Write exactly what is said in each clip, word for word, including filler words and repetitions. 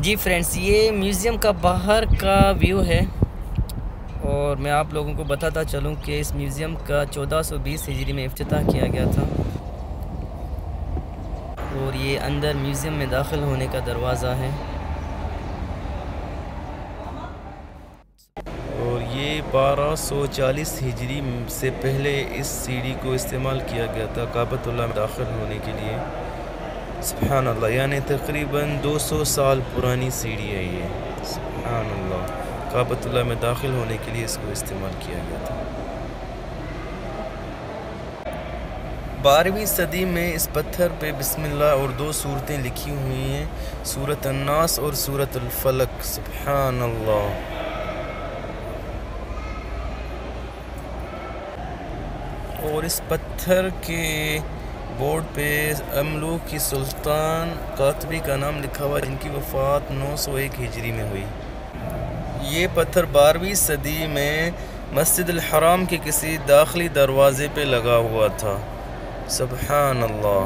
जी friends, ये museum का बाहर का व्यू है और मैं आप लोगों को बताता चलूं कि इस म्यूज़ियम का चौदह सौ बीस हिजरी में इफ्तिताह किया गया था। और ये अंदर म्यूज़ियम में दाखिल होने का दरवाज़ा है और ये बारह सौ चालीस हिजरी से पहले इस सीढ़ी को इस्तेमाल किया गया था काबतुल्लाह में दाखिल होने के लिए। सुभान अल्लाह, यानी तकरीबन दो सौ साल पुरानी सीढ़ी है ये। सुभान अल्लाह, काबतुल्लाह में दाखिल होने के लिए इसको इस्तेमाल किया गया था। बारहवीं सदी में इस पत्थर पे बिस्मिल्लाह और दो सूरतें लिखी हुई हैं, सूरत अन्नास और सूरत अल फलक। सुभान अल्लाह। और इस पत्थर के बोर्ड पे अमलूक की सुल्तान कातबी का नाम लिखा हुआ है, जिनकी वफ़ात नौ सौ एक हिजरी में हुई। ये पत्थर बारहवीं सदी में मस्जिद अल हराम के किसी दाखिली दरवाज़े पे लगा हुआ था। सुभान अल्लाह,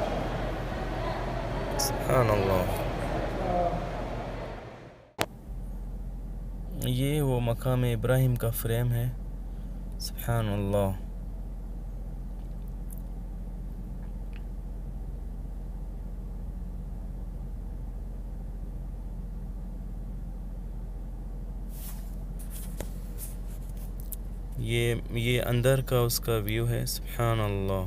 सुभान अल्लाह। ये वो मकाम इब्राहिम का फ्रेम है। सुभान अल्लाह। ये ये अंदर का उसका व्यू है। सुभान अल्लाह।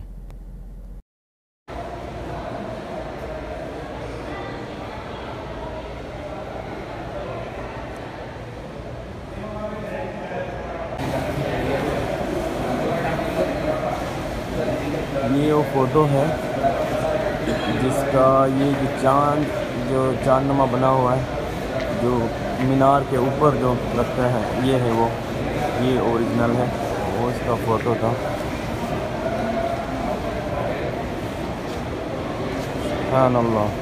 ये वो फोटो है जिसका ये जो चांद जो चांदनुमा बना हुआ है, जो मीनार के ऊपर जो लगता है, ये है वो, ये ओरिजिनल है, वो इसका फ़ोटो था। सुभान अल्लाह।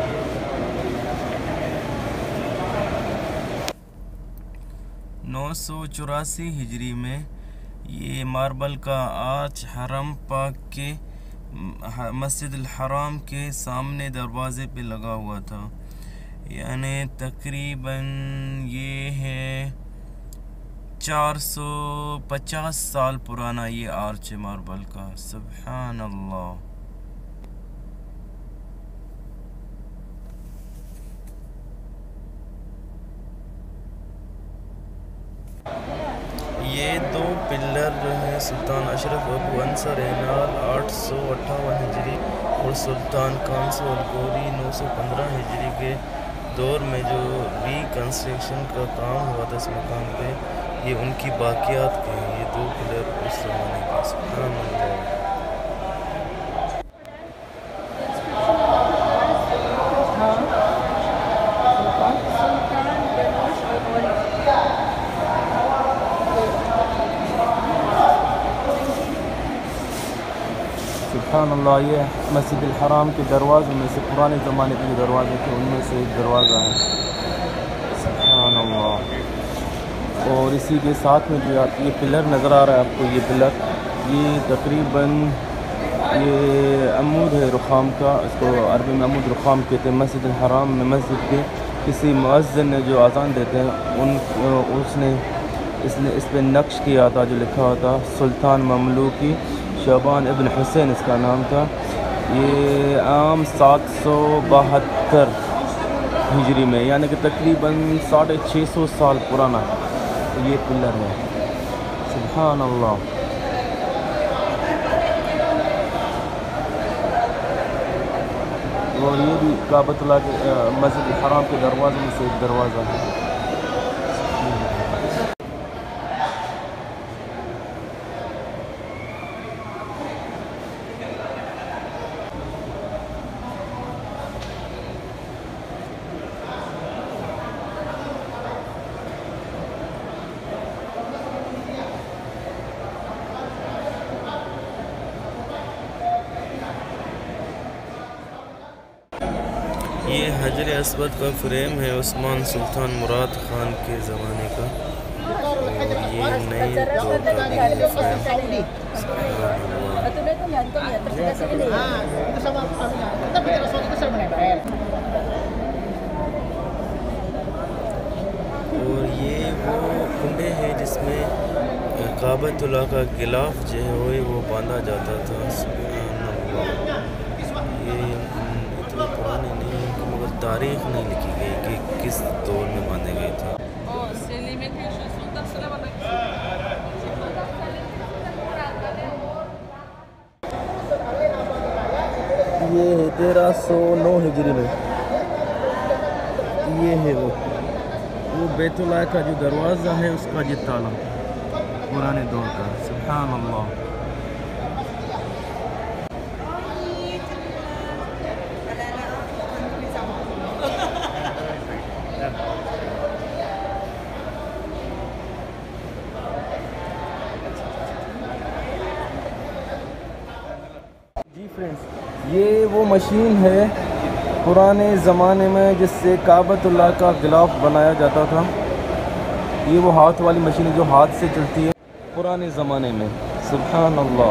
नौ सौ चौरासी हिजरी में ये मार्बल का आर्च हरम पाक के मस्जिद अल हराम के सामने दरवाज़े पे लगा हुआ था। यानी तकरीबन ये है चार सौ पचास साल पुराना ये आर्च है मार्बल का। सुभान अल्लाह। ये दो पिलर जो है सुल्तान अशरफ अबू अंसर ऐनाल आठ सौ अट्ठावन हिजरी और सुल्तान कांसो अल गोरी नौ सौ पंद्रह हिजरी के दौर में जो रिकन्स्ट्रक्शन का काम हुआ था इस मकाम पे, ये उनकी बाकियात के हैं। ये दो पिलर उस ज़माने के। सुभान अल्लाह। सुभान अल्लाह। ये मस्जिद अल हराम के दरवाज़ों में से, पुराने ज़माने के दरवाजे थे, उनमें से एक दरवाज़ा है। सुभान अल्लाह। और इसी के साथ में जो आप ये पिलर नज़र आ रहा है आपको, ये पिलर, ये तकरीबन ये अमूद है रुखाम का, इसको अरबी में अमूद रुखाम कहते हैं। मस्जिद अल हराम में मस्जिद के किसी मुअज्जिन ने जो अज़ान देते हैं उन उसने इसने इस पर नक्श किया था, जो लिखा हुआ था सुल्तान ममलूकी शबान इब्न हुसैन इसका नाम था। ये आम सात सौ बहत्तर हिजरी में, यानी कि तकरीबन साढ़े छः सौ साल पुराना ये पिलर है। सुभान अल्लाह। और ये भी काबतुल्लाह के मस्जिद हराम के दरवाजे में से एक दरवाज़ा है। ये हजर अस्वद का फ्रेम है उस्मान सुल्तान मुराद खान के ज़माने का, और ये नए दौर का भी फ्रेम। कुंडे हैं जिसमें काबतुल्लाह का गिलाफ जो है वो वो बांधा जाता था। ये इतने पुराने नहीं हैं कि मगर तारीख नहीं लिखी गई कि किस दौर में बांधे गए थे। ये है तेरह सौ नौ हिजरी में। ये है वो वो बैतुल्लाह का जो दरवाज़ा है उसका ये ताला पुराने दौर का। सुभान अल्लाह। जी फ्रेंड्स, ये वो मशीन है पुराने ज़माने में जिससे काबतुल्लाह का गिलाफ बनाया जाता था। ये वो हाथ वाली मशीन है जो हाथ से चलती है पुराने ज़माने में। सुभान अल्लाह।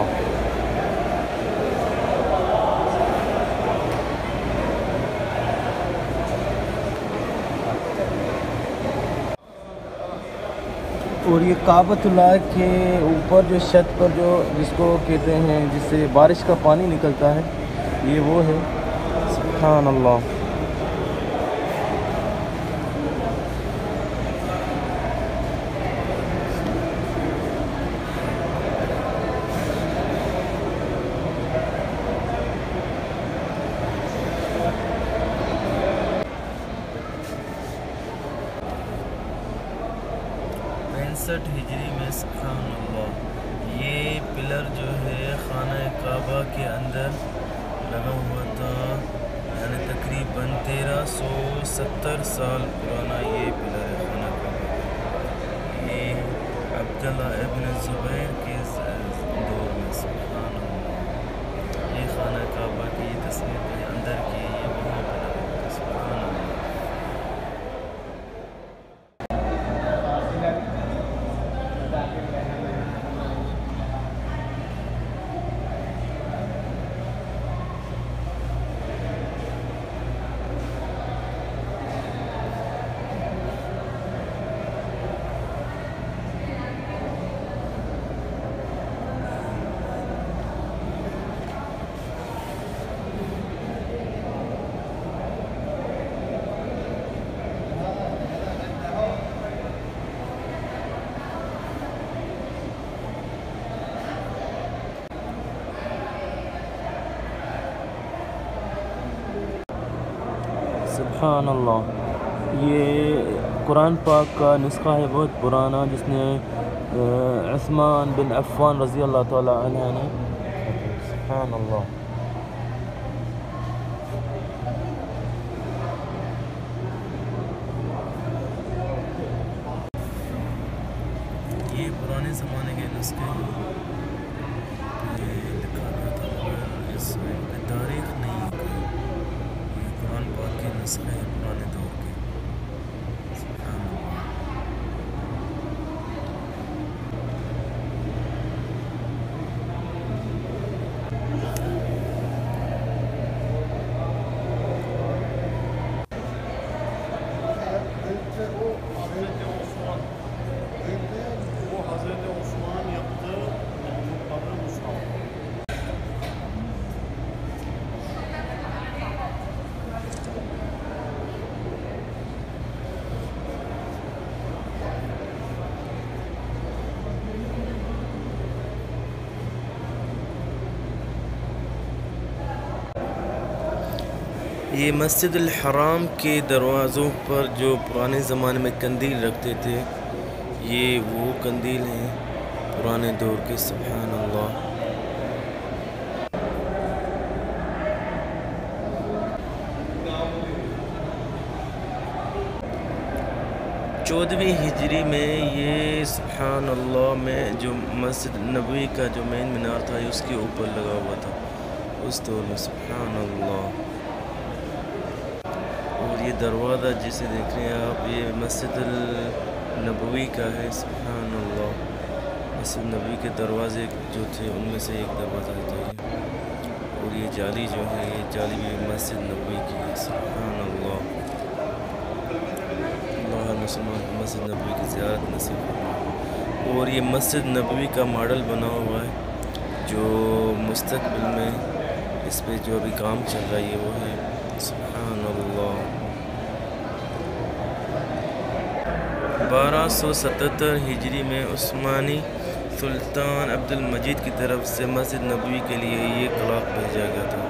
और ये काबतुल्लाह के ऊपर जो छत पर जो जिसको कहते हैं जिससे बारिश का पानी निकलता है, ये वो है। सुभान अल्लाह। पैंसठ हिजरी में सुभान अल्लाह ये पिलर जो है खाना काबा के अंदर लगा हुआ था। यानी तकरीबन तेरह सौ सत्तर साल पुराना ये पिलर है खाना काबा का। ये अब्दुल्ला इब्न ज़ुबैर के दौर में। सुभान अल्लाह। ये खाना काबा की ये तस्वीर के अंदर की ये वहाँ पर लगा हुआ था। सुभान अल्लाह। सुभान अल्लाह। ये कुरान पाक का नुस्खा है बहुत पुराना जिसने उस्मान बिन अफ़्फ़ान रज़ी अल्लाह ताला अन्हु ने। सुभान अल्लाह। ये पुराने ज़माने के नुस्खे लिखा गया था मगर इसमें तारीख नहीं है कोई। ये कुरान पाक के नुस्खे हैं पुराने दौर के। सुभान अल्लाह। ये मस्जिदुल हराम के दरवाज़ों पर जो पुराने ज़माने में कंदील रखते थे, ये वो कंदील हैं पुराने दौर के। सुभान अल्लाह। चौदहवीं हिजरी में ये सुभान अल्लाह में जो मस्जिद नबवी का जो मेन मीनार था ये उसके ऊपर लगा हुआ था उस दौर में। सुभान अल्लाह। और ये दरवाज़ा जिसे देख रहे हैं आप, ये मस्जिद नबवी का है। सुभान अल्लाह। मस्जिद नबवी के दरवाज़े जो थे उनमें से एक दरवाज़ा था ये। और ये जाली जो है ये जाली भी मस्जिद नबवी की है। सुभान अल्लाह। मुसलमान मस्जिद नबवी की ज़ियारत नसीब फरमाए। और ये मस्जिद नबवी का मॉडल बना हुआ है जो मुस्तकबिल में इस पे जो अभी काम चल रहा है वो है। सुभान अल्लाह। बारह सौ सतहत्तर हिजरी में उस्मानी सुल्तान अब्दुल मजीद की तरफ से मस्जिद नबवी के लिए ये क्लॉक भेजा गया था।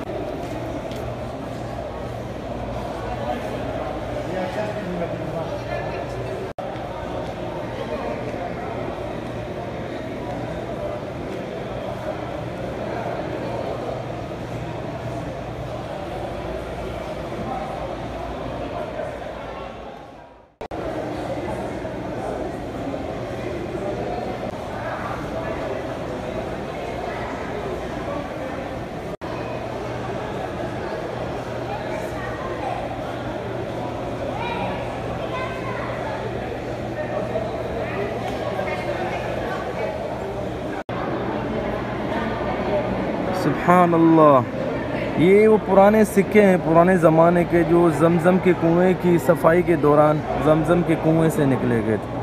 सुभान अल्लाह। ये वो पुराने सिक्के हैं पुराने ज़माने के जो जमज़म के कुएं की सफाई के दौरान जमज़म के कुएं से निकले गए थे।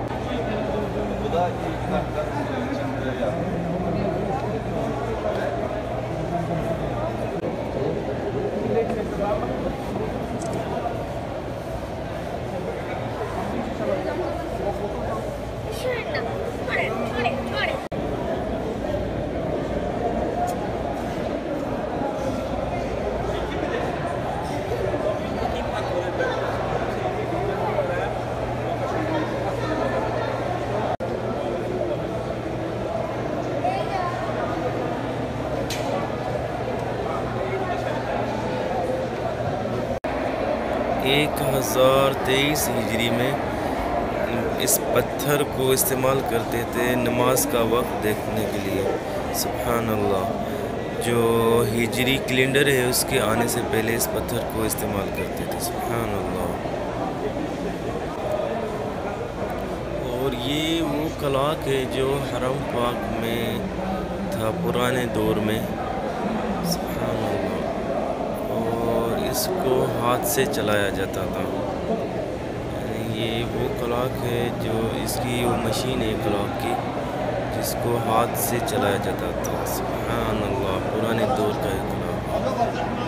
एक हज़ार तेईस हिजरी में इस पत्थर को इस्तेमाल करते थे नमाज का वक्त देखने के लिए। सुभान अल्लाह। जो हिजरी कैलेंडर है उसके आने से पहले इस पत्थर को इस्तेमाल करते थे। सुभान अल्लाह। और ये वो क्लॉक है जो हरम पाक में था पुराने दौर में। सुभान अल्लाह। और इसको हाथ से चलाया जाता था। ये वो क्लॉक है जो इसकी वो मशीन है क्लॉक की जिसको हाथ से चलाया जाता था। सुभान अल्लाह। पुराने दौर का एक क्लॉक।